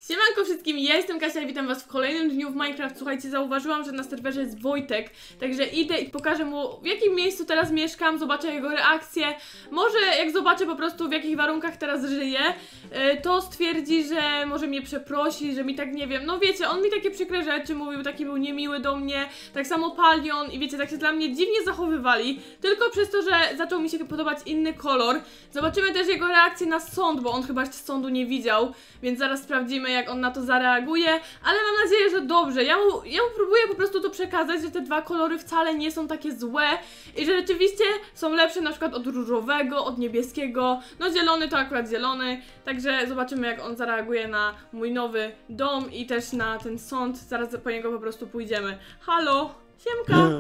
Siemanko wszystkim, ja jestem Kasia i witam was w kolejnym dniu w Minecraft. Słuchajcie, zauważyłam, że na serwerze jest Wojtek, także idę i pokażę mu, w jakim miejscu teraz mieszkam, zobaczę jego reakcję. Może jak zobaczę po prostu, w jakich warunkach teraz żyję, to stwierdzi, że może mnie przeprosi, że mi tak, nie wiem, no wiecie, on mi takie przykre rzeczy mówił, taki był niemiły do mnie, tak samo Palion i wiecie, tak się dla mnie dziwnie zachowywali, tylko przez to, że zaczął mi się podobać inny kolor. Zobaczymy też jego reakcję na sąd, bo on chyba jeszcze sądu nie widział, więc zaraz sprawdzimy, jak on na to zareaguje, ale mam nadzieję, że dobrze. Ja mu próbuję po prostu to przekazać, że te dwa kolory wcale nie są takie złe i że rzeczywiście są lepsze na przykład od różowego, od niebieskiego, no zielony to akurat zielony, także zobaczymy, jak on zareaguje na mój nowy dom i też na ten sąd, zaraz po niego po prostu pójdziemy. Halo, siemka!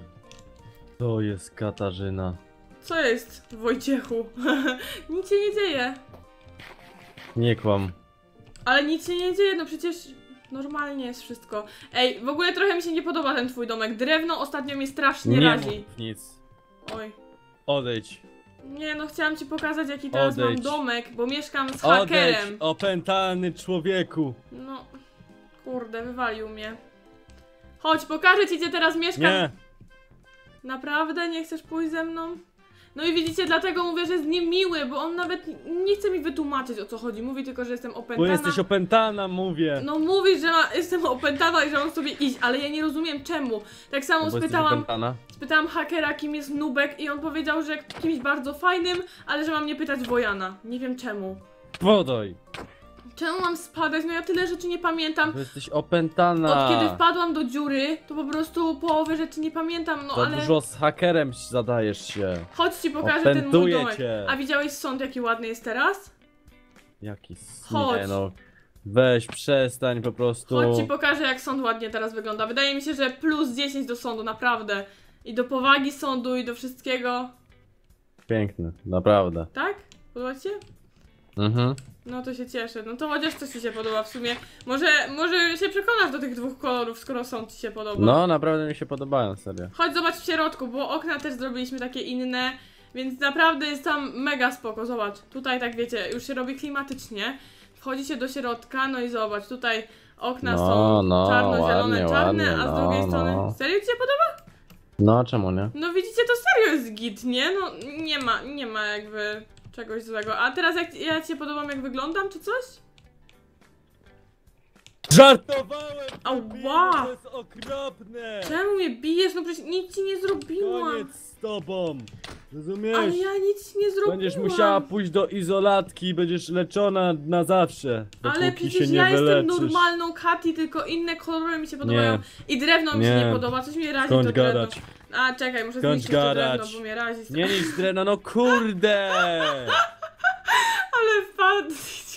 To jest Katarzyna. Co jest, Wojciechu? Nic się nie dzieje. Nie kłam. Ale nic się nie dzieje, no przecież normalnie jest wszystko. Ej, w ogóle trochę mi się nie podoba ten twój domek. Drewno ostatnio mnie strasznie razi. Mów nic. Oj. Odejdź. Nie no, chciałam ci pokazać, jaki teraz mam domek, bo mieszkam z Odejdź, hakerem. opętany człowieku. No, kurde, wywalił mnie. Chodź, pokażę ci, gdzie teraz mieszkam. Nie. Naprawdę nie chcesz pójść ze mną? No i widzicie, dlatego mówię, że jest niemiły, bo on nawet nie chce mi wytłumaczyć, o co chodzi. Mówi tylko, że jestem opętana. Bo jesteś opętana, mówię. No mówi, że jestem opętana i że mam sobie iść, ale ja nie rozumiem czemu. Tak samo spytałam hakera, kim jest Nubek i on powiedział, że kimś bardzo fajnym, ale że mam nie pytać Wojana. Nie wiem czemu. Podaj. Czemu mam spadać? No ja tyle rzeczy nie pamiętam. Bo jesteś opętana. Od kiedy wpadłam do dziury, to po prostu połowy rzeczy nie pamiętam, no Za ale... dużo z hakerem zadajesz się. Chodź ci pokażę ten mój Opętuję domek. cię. A widziałeś sąd, jaki ładny jest teraz? Jaki Chodź. Nie no. Weź, przestań po prostu. Chodź ci pokażę, jak sąd ładnie teraz wygląda. Wydaje mi się, że plus 10 do sądu, naprawdę. I do powagi sądu, i do wszystkiego. Piękny, naprawdę. Tak? Podoba ci się? Mhm. No to się cieszę. No to chociaż coś ci się podoba w sumie. Może się przekonasz do tych dwóch kolorów, skoro sąd ci się podoba. No, naprawdę mi się podobają, serio. Chodź zobacz w środku, bo okna też zrobiliśmy takie inne. Więc naprawdę jest tam mega spoko. Zobacz, tutaj tak wiecie, już się robi klimatycznie. Wchodzicie do środka, no i zobacz, tutaj okna są czarno-zielone, czarne, a z drugiej strony... Serio ci się podoba? No, czemu nie? No widzicie, to serio jest git, nie? No nie ma jakby czegoś złego. A teraz jak ja ci się podobam, jak wyglądam, czy coś? Żartowałem! Ała! To jest okropne! Czemu mnie bijesz? No przecież nic ci nie zrobiłam. Koniec z tobą! Rozumiesz? Ale ja nic ci nie zrobiłam. Będziesz musiała pójść do izolatki i będziesz leczona na zawsze. Ale przecież ja jestem normalną Kati, tylko inne kolory mi się podobają. Nie. I drewno mi się nie podoba, coś mnie razi to drewno. A czekaj, muszę zniszczyć to drewno, bo mnie razi. Nie niż drewno, no kurde! Ale wpadł.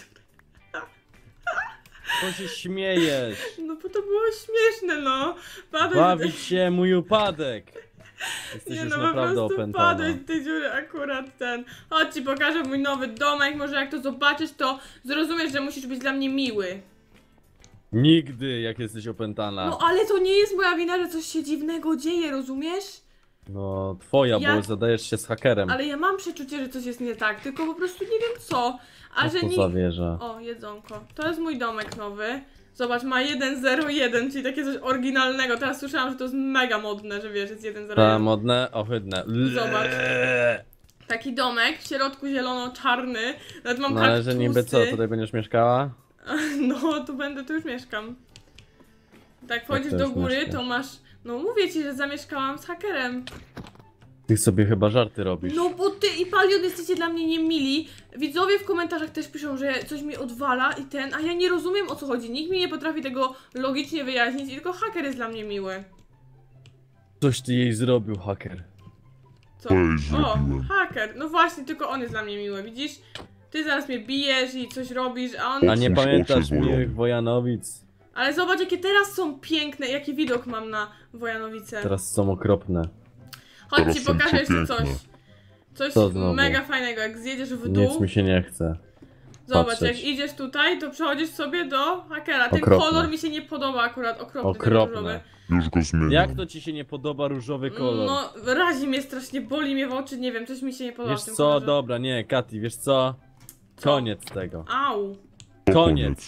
Co się śmiejesz? No bo to było śmieszne, no. Bawić się mój upadek. Jesteś nie już no, naprawdę po prostu opętana. wpadłeś z tej dziury akurat ten. Chodź ci pokażę mój nowy domek, może jak to zobaczysz, to zrozumiesz, że musisz być dla mnie miły. Nigdy, jak jesteś opętana. No ale to nie jest moja wina, że coś się dziwnego dzieje, rozumiesz? No, twoja, bo zadajesz się z hakerem. Ale ja mam przeczucie, że coś jest nie tak, tylko po prostu nie wiem co. A że nie... zawierza. O, jedzonko. To jest mój domek nowy. Zobacz, ma 101, czyli takie coś oryginalnego. Teraz słyszałam, że to jest mega modne, że wiesz, jest 101. Ta, modne, ohydne. Zobacz. Taki domek, w środku zielono-czarny. Nawet mam No ale że niby co, tutaj będziesz mieszkała? No, tu już mieszkam. Tak, wchodzisz do góry, to masz... No mówię ci, że zamieszkałam z hakerem. Ty sobie chyba żarty robisz. No bo ty i Palion jesteście dla mnie niemili. Widzowie w komentarzach też piszą, że coś mi odwala i a ja nie rozumiem, o co chodzi. Nikt mi nie potrafi tego logicznie wyjaśnić i tylko haker jest dla mnie miły. Coś ty jej zrobił, haker. Co? O, haker. No właśnie, tylko on jest dla mnie miły, widzisz? Ty zaraz mnie bijesz i coś robisz, a on... A nie pamiętasz miłych Wojanowic? Ale zobacz, jakie teraz są piękne, jaki widok mam na Wojanowice. Teraz są okropne. Chodź ci pokażę jeszcze coś. Coś mega fajnego, jak zjedziesz w dół. Nic mi się nie chce. Zobacz, patrzeć. jak idziesz tutaj, to przechodzisz sobie do hakera. Ten kolor mi się nie podoba akurat, okropny. Już go zmieniam. Jak to ci się nie podoba różowy kolor? No, razi mnie strasznie, boli mnie w oczy, nie wiem, coś mi się nie podoba Wiesz w tym co, kolorze. dobra, nie, Kati, wiesz co? Koniec tego. Au. Koniec.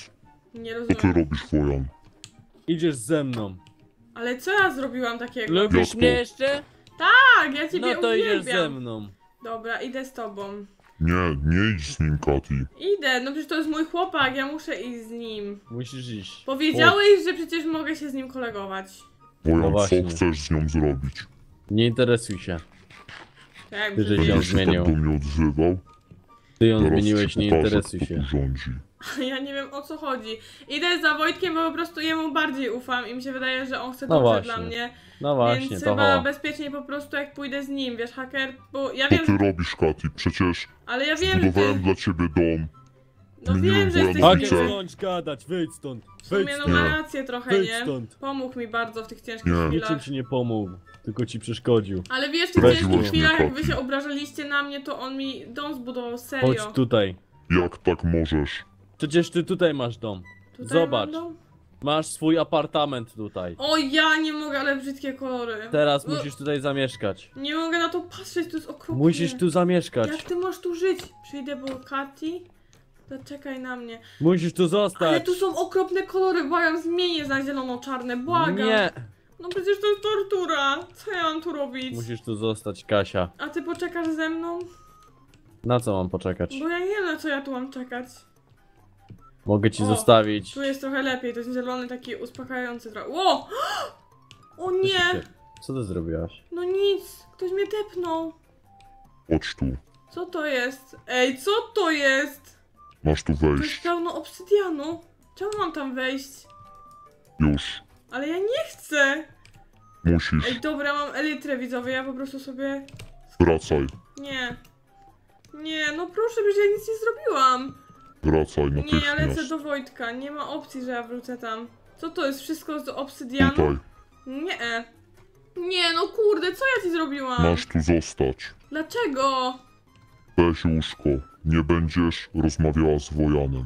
Nie Co ty rozumiem. robisz, Wojan? Idziesz ze mną. Ale co ja zrobiłam takiego? Jak Lubisz to? mnie jeszcze? Tak, ja ciebie No to idziesz ze uwielbiam. mną. Dobra, idę z tobą. Nie idź z nim, Kati. Idę, no przecież to jest mój chłopak, ja muszę iść z nim. Musisz iść. Powiedziałeś, że przecież mogę się z nim kolegować. Wojan, No właśnie. co chcesz z nią zrobić? Nie interesuj się. Tak, Ty, żeś brzmi. ją Będziesz się tak zmienił. do mnie odzywał? Ty ją Zaraz zmieniłeś, ci nie pokażę, interesuj kto się. tu rządzi. Ja nie wiem o co chodzi. Idę za Wojtkiem, bo po prostu jemu bardziej ufam i mi się wydaje, że on chce No dobrze właśnie. dla mnie. No właśnie, Więc to chyba ho. bezpieczniej po prostu jak pójdę z nim, wiesz, haker? Bo ja Co wiem, ty robisz, Kati? Przecież ale ja wiem, że zbudowałem ty... dla ciebie dom. No zmieniłem wiem, że moją jesteś ulicę. Hakier, miły. skończ gadać, wyjdź stąd. W sumie Wyjdź no stąd. ma Nie. rację trochę, Wyjdź nie? stąd. Pomógł mi bardzo w tych ciężkich Nie. chwilach. Niczym ci nie pomógł, tylko ci przeszkodził. Ale wiesz, w tych Weź ciężkich właśnie, chwilach, jak wy Kati. się obrażaliście na mnie, to on mi dom zbudował, Chodź serio. tutaj. Jak tak możesz? Przecież ty tutaj masz dom. Tutaj Zobacz. mam dom? Masz swój apartament tutaj. O, ja nie mogę, ale brzydkie kolory. Teraz No, musisz tutaj zamieszkać. nie mogę na to patrzeć, to jest okropnie. Musisz tu zamieszkać. Jak ty możesz tu żyć? Przyjdę, bo Kati, to czekaj na mnie. Musisz tu zostać. Ale tu są okropne kolory, błagam, zmienię na zielono-czarne, błagam. Nie. No przecież to jest tortura. Co ja mam tu robić? Musisz tu zostać, Kasia. A ty poczekasz ze mną? Na co mam poczekać? Bo ja nie wiem, na co ja tu mam czekać. Mogę ci O, zostawić. Tu jest trochę lepiej, to jest zielony, taki uspokajający trochę. Ło! O nie! Co ty zrobiłaś? No nic, ktoś mnie tepnął. Chodź tu. Co to jest? Ej, co to jest? Masz tu To jest wejść. pełno obsydianu. Czemu mam tam wejść? Już. Ale ja nie chcę. Musisz. Ej, dobra, mam elytrę, widzowie, ja po prostu sobie... Wracaj. Nie. Nie, no proszę, przecież ja nic nie zrobiłam. Wracaj Nie, ja lecę natychmiast. do Wojtka, nie ma opcji, że ja wrócę tam. Co to jest, wszystko z obsydianu? Tutaj. Nie. Nie, no kurde, co ja ci zrobiłam? Masz tu zostać. Dlaczego? Weź łóżko. Nie będziesz rozmawiała z Wojanem.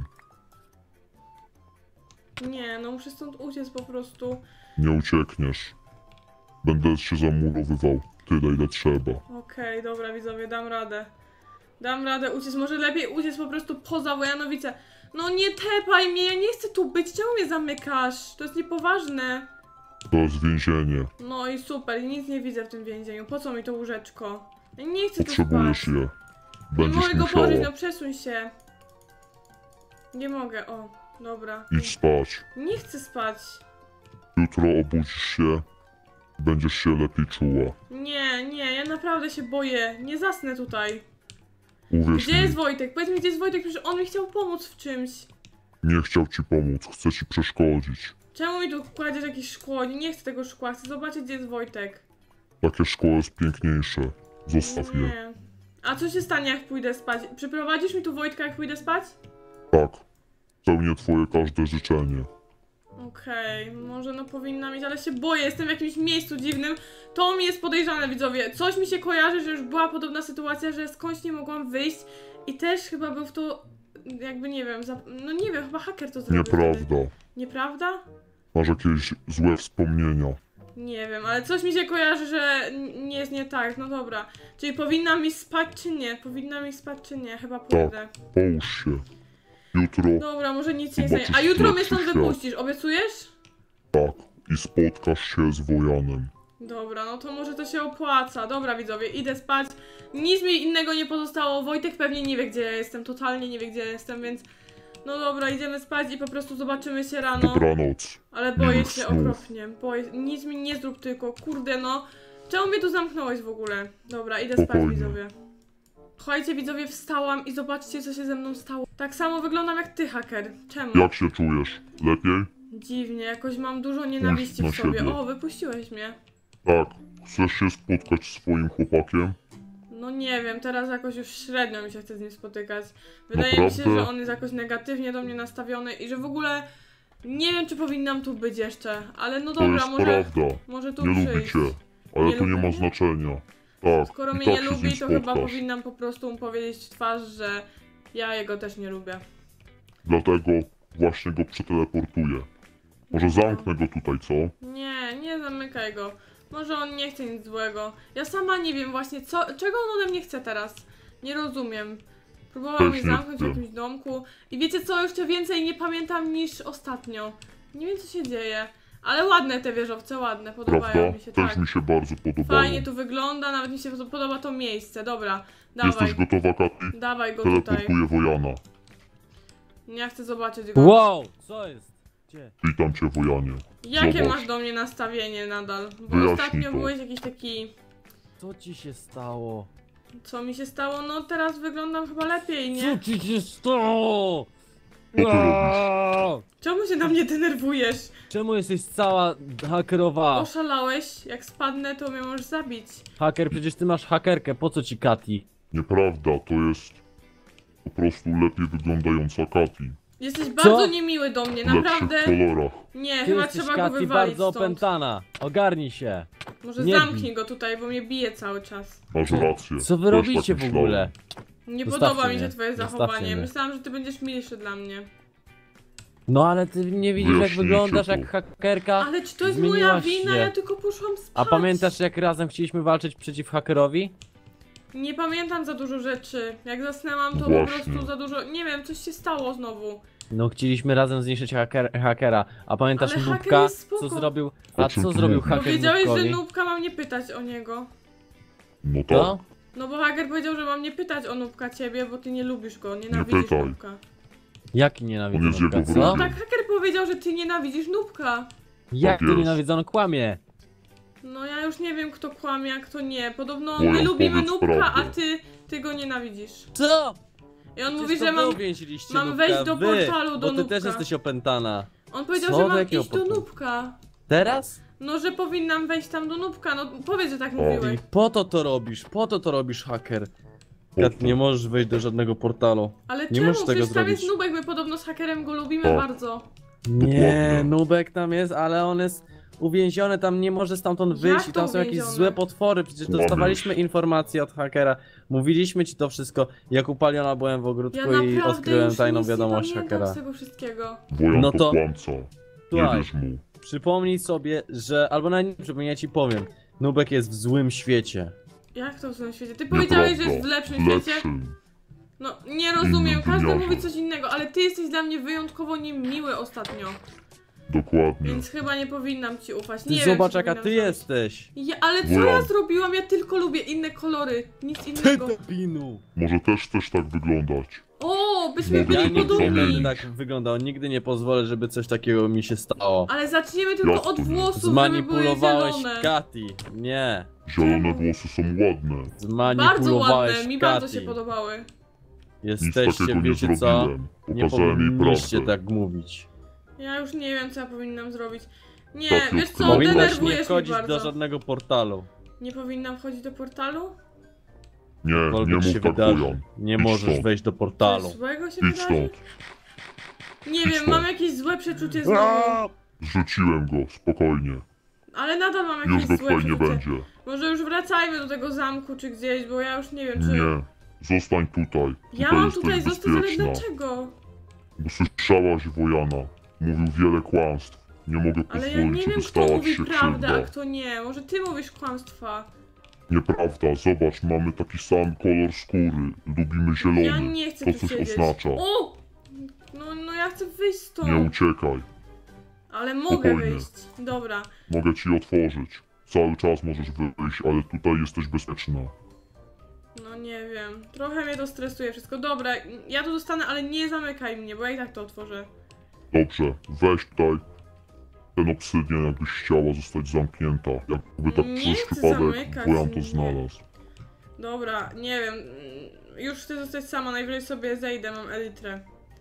Nie, no muszę stąd uciec po prostu. Nie uciekniesz. Będę się zamurowywał. Tyle, ile trzeba. Okej, dobra, widzowie, dam radę. Dam radę uciec, może lepiej uciec po prostu poza Wojanowice. No nie tepaj mnie, ja nie chcę tu być, czemu mnie zamykasz? To jest niepoważne. To jest więzienie. No i super, nic nie widzę w tym więzieniu. Po co mi to łóżeczko? Ja nie chcę tu Potrzebujesz spać. je. Nie Będziesz mogę go położyć, musiała. no przesuń się. Nie mogę, o, dobra. Idź spać. Nie chcę spać. Jutro obudzisz się. Będziesz się lepiej czuła. Nie, ja naprawdę się boję. Nie zasnę tutaj. Uwierz Gdzie mi, jest Wojtek? Powiedz mi, gdzie jest Wojtek, przecież on mi chciał pomóc w czymś. nie chciał ci pomóc. Chce ci przeszkodzić. Czemu mi tu kładziesz jakieś szkło? Nie chcę tego szkła, chcę zobaczyć, gdzie jest Wojtek. Takie szkło jest piękniejsze. Zostaw je. Nie. A co się stanie, jak pójdę spać? Przyprowadzisz mi tu Wojtka, jak pójdę spać? Tak. Spełnię twoje każde życzenie. Okej, może no powinna mieć, ale się boję, jestem w jakimś miejscu dziwnym. To mi jest podejrzane, widzowie. Coś mi się kojarzy, że już była podobna sytuacja, że skądś nie mogłam wyjść i też chyba był w to, jakby nie wiem, no nie wiem, chyba haker to zrobił. wtedy. Nieprawda. Nieprawda? Masz jakieś złe wspomnienia. Nie wiem, ale coś mi się kojarzy, że nie jest nie tak, no dobra. Czyli powinna mi spać czy nie? Powinna mi spać czy nie? Chyba pójdę. Połóż się. Jutro Dobra, może nic się nie stanie. Zobaczysz A jutro mnie lepszy stąd świat. wypuścisz, obiecujesz? tak. I spotkasz się z Wojanem. Dobra, no to może to się opłaca. Dobra, widzowie, idę spać. Nic mi innego nie pozostało. Wojtek pewnie nie wie, gdzie ja jestem. Totalnie nie wie, gdzie ja jestem, więc... No dobra, idziemy spać i po prostu zobaczymy się rano. Dobranoc. Ale boję Miłych się snów. okropnie. Nic mi nie zrób tylko. Kurde, no. Czemu mnie tu zamknąłeś w ogóle? Dobra, idę spać, Spokojnie. widzowie. Słuchajcie, widzowie, wstałam i zobaczcie, co się ze mną stało. Tak samo wyglądam jak ty, haker. Czemu? Jak się czujesz? Lepiej? Dziwnie, jakoś mam dużo nienawiści na w sobie. siebie. O, wypuściłeś mnie. Tak. Chcesz się spotkać z swoim chłopakiem? No nie wiem, teraz jakoś już średnio mi się chce z nim spotykać. Wydaje mi się, Naprawdę? że on jest jakoś negatywnie do mnie nastawiony i że w ogóle nie wiem, czy powinnam tu być jeszcze, ale no To dobra, jest może, prawda. może tu Nie lubi przyjść. cię. Ale Nie to nie lubi ma mnie? znaczenia. Tak. Skoro i mnie tak nie się z nim lubi, to chyba spotkasz. powinnam po prostu mu powiedzieć w twarz, że ja jego też nie lubię. Dlatego właśnie go przeteleportuję. Może zamknę go tutaj, co? Nie zamykaj go. Może on nie chce nic złego. Ja sama nie wiem właśnie, czego on ode mnie chce teraz. Nie rozumiem. Próbował Też mnie nie zamknąć w wiem. jakimś domku. I wiecie co, jeszcze więcej nie pamiętam niż ostatnio. Nie wiem co się dzieje. Ale ładne te wieżowce, ładne, podobają Prawda? mi się, Też tak. mi się bardzo podobało. Fajnie tu wygląda, nawet mi się podoba to miejsce, dobra. Jesteś Dawaj, gotowa, Katy? dawaj go tutaj. Teleportuję Wojana. Ja chcę zobaczyć go. Wow, co jest? Gdzie? Witam cię, Wojanie. Jakie Zobacz. masz do mnie nastawienie nadal? Bo Wyjaśnij ostatnio to. byłeś jakiś taki... Co ci się stało? Co mi się stało? No teraz wyglądam chyba lepiej, nie? Co ci się stało? Co ty robisz? Aaaa! Czemu się na mnie denerwujesz? Czemu jesteś cała hakerowa? Oszalałeś? Jak spadnę, to mnie możesz zabić. Haker, przecież ty masz hakerkę, po co ci Kati? Nieprawda, to jest po prostu lepiej wyglądająca Katy. Jesteś bardzo Co? niemiły do mnie, W lepszych naprawdę. kolorach. Nie, Ty chyba jesteś trzeba go Kati wywalić bardzo stąd. opętana. Ogarnij się. Może Nie zamknij bij. go tutaj, bo mnie bije cały czas. Masz rację. Co wy Też robicie tak w ogóle? Nie Zostawcie podoba mi się mnie. twoje Zostawcie zachowanie. mnie. Myślałam, że ty będziesz milszy dla mnie. No ale ty nie widzisz jak Wyjaśnijcie wyglądasz to. jak hakerka? Ale czy to jest Zmieniłaś moja wina? się. Ja tylko poszłam spać. A pamiętasz jak razem chcieliśmy walczyć przeciw hakerowi? Nie pamiętam za dużo rzeczy. Jak zasnęłam, to po Właśnie. prostu za dużo... Nie wiem, coś się stało znowu. No chcieliśmy razem zniszczyć hakera. A pamiętasz Ale haker Nubka, jest spoko. co zrobił? O A czym co ty zrobił mówisz? haker Powiedziałeś, że Nubkowi? Nubka mam nie pytać o niego. No tak. Co? No bo haker powiedział, że mam nie pytać o Nubka ciebie, bo ty nie lubisz go, nienawidzisz pytaj. Nubka. Jaki nienawidzę On jest Nubka, jego co? No wrogiem. tak haker powiedział, że ty nienawidzisz Nubka. Jak ty jest. nienawidzono kłamie? No ja już nie wiem kto kłamie, a kto nie. Podobno Wojan, my lubimy powiedz Nubka, a prawdę. ty go nienawidzisz. Co? I on mówi, Przecież to że wy mam... uwięziliście mam Nubka, wejść do wy, portalu do bo ty Nubka. też jesteś opętana. On powiedział, Co? że Do mam jakiego iść do portalu? Nubka. Teraz? No, że powinnam wejść tam do Nubka, no powiedz, że tak O. mówiłeś. I po to robisz, haker. Po Kat, co? nie możesz wejść do żadnego portalu. Ale Nie czemu? możesz tego Przecież tam jest zrobić. Nubek, my podobno z hakerem go lubimy O. bardzo. Nie, Dokładnie. Nubek tam jest, ale on jest uwięziony, tam nie może stamtąd Jak wyjść i to tam są jakieś uwięziony? złe potwory, przecież Kłamiesz. dostawaliśmy informacje od hakera, mówiliśmy ci to wszystko, jak u Paliona byłem w ogródku Ja i naprawdę odkryłem już tajną nic wiadomość nie pamiętam hakera. z tego wszystkiego. Wojan No to to- kłamca. Nie Słuchaj, wierz mu. przypomnij sobie, że, albo nawet nie przypomnij, ja ci powiem, Nubek jest w złym świecie. Jak to w tym świecie? Ty powiedziałeś, że jest w lepszym świecie? Lepszym. No, nie rozumiem, Innym każdy wymiarze. mówi coś innego, ale ty jesteś dla mnie wyjątkowo niemiły ostatnio. Dokładnie. Więc chyba nie powinnam ci ufać. Ty Nie wiem, zobacz co jaka powinnam ty zrobić. jesteś. Ja, ale co Wojan. ja zrobiłam? Ja tylko lubię inne kolory. Nic Ty innego. debinu. Może też chcesz tak wyglądać. O, byśmy Mogę Ja byli to nigdy nie zamienić. podobni. będę tak wyglądał, nigdy nie pozwolę, żeby coś takiego mi się stało. Ale zaczniemy tylko Jak od to nie? włosów, żeby Zmanipulowałeś były zielone. Kati. Nie. Zielone włosy są ładne. Bardzo Zmanipulowałeś ładne, mi bardzo Kati. się podobały. Nic Jesteście, takiego nie wiecie co? zrobiłem. Nie Pokazałem jej powinniście prawdę. tak mówić. Ja już nie wiem, co ja powinnam zrobić. Nie, Tak, wiesz co, Powinnaś Powinnaś nie denerwujesz mnie wchodzić bardzo. do żadnego portalu. Nie powinnam wchodzić do portalu? Nie, Cokolwiek nie mów się tak, wydarzy. Wojan. Nie Idź możesz stąd. wejść do Coś portalu. złego się Idź wydarzy? stąd. Nie Idź wiem, stąd. mam jakieś złe przeczucie znowu. Zrzuciłem go, spokojnie. Ale nadal mam Już jakieś go złe tutaj nie przeczucie. będzie. Może już wracajmy do tego zamku czy gdzieś, bo ja już nie wiem czy... Nie, zostań tutaj. Ja Tutaj mam jesteś tutaj zostać, ale bezpieczna. dlaczego? Bo słyszałaś Wojana. Mówił wiele kłamstw. Nie mogę Ale ja pozwolić, nie żeby wiem kto stała mówi się prawdę, a krzywda. kto nie. Może ty mówisz kłamstwa. Nieprawda, zobacz, mamy taki sam kolor skóry. Lubimy zielony. Ja nie chcę To tu coś siedzieć. oznacza. O! No ja chcę wyjść stąd. Nie uciekaj. Ale mogę Spokojnie. wyjść. Dobra. Mogę ci otworzyć. Cały czas możesz wyjść, ale tutaj jesteś bezpieczna. No nie wiem. Trochę mnie to stresuje wszystko. Dobra, ja tu zostanę, ale nie zamykaj mnie, bo ja i tak to otworzę. Dobrze, weź tutaj ten obsydian, jakbyś chciała zostać zamknięta. Jakby tak Nie przez chcę przypadek zamykać Wojan to mnie. znalazł. Dobra, nie wiem. Już chcę zostać sama, najwyżej sobie zejdę, mam elitrę.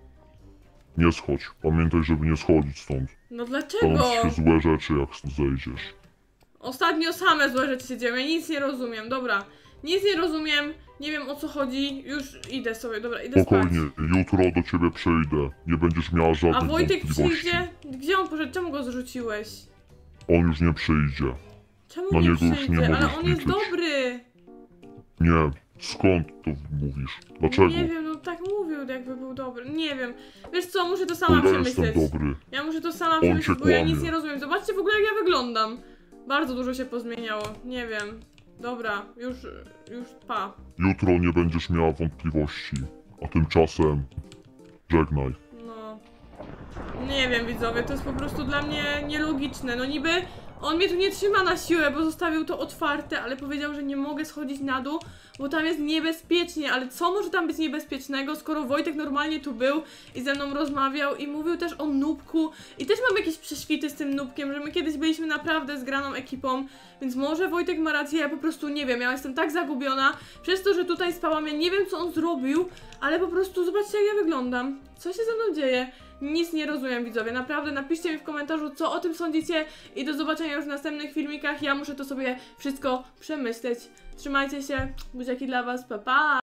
Nie schodź. Pamiętaj, żeby nie schodzić stąd. No Staną dlaczego? ci się złe rzeczy, jak stąd zejdziesz. Ostatnio same złe rzeczy się dzieją, ja nic nie rozumiem, dobra. Nic nie rozumiem, nie wiem o co chodzi, już idę sobie, dobra, idę Spokojnie, spać. jutro do ciebie przyjdę. Nie będziesz miała A żadnych Wojtek wątpliwości. przyjdzie? Gdzie on poszedł? Czemu go zrzuciłeś? On już nie przyjdzie. Czemu Na nie niego już nie przyjdzie? Ale możesz on jest liczyć. dobry! Nie, skąd to mówisz? Dlaczego? Nie wiem, no tak mówił, jakby był dobry. Nie wiem. Wiesz co, muszę to sama To ja jestem przemyśleć. dobry. Ja muszę to sama On przemyśleć, cię bo ja kłamie. nic nie rozumiem. Zobaczcie w ogóle jak ja wyglądam. Bardzo dużo się pozmieniało, nie wiem. Dobra, już pa. Jutro nie będziesz miała wątpliwości. A tymczasem żegnaj. No, nie wiem widzowie, to jest po prostu dla mnie nielogiczne. No niby on mnie tu nie trzyma na siłę, bo zostawił to otwarte, ale powiedział, że nie mogę schodzić na dół, bo tam jest niebezpiecznie. Ale co może tam być niebezpiecznego, skoro Wojtek normalnie tu był i ze mną rozmawiał i mówił też o Nubku. I też mam jakieś prześwity z tym Nubkiem, że my kiedyś byliśmy naprawdę zgraną ekipą, więc może Wojtek ma rację, ja po prostu nie wiem, ja jestem tak zagubiona przez to, że tutaj spałam, ja nie wiem co on zrobił, ale po prostu zobaczcie jak ja wyglądam. Co się ze mną dzieje? Nic nie rozumiem widzowie, naprawdę napiszcie mi w komentarzu co o tym sądzicie i do zobaczenia już w następnych filmikach, ja muszę to sobie wszystko przemyśleć. Trzymajcie się, buziaki dla was, pa pa!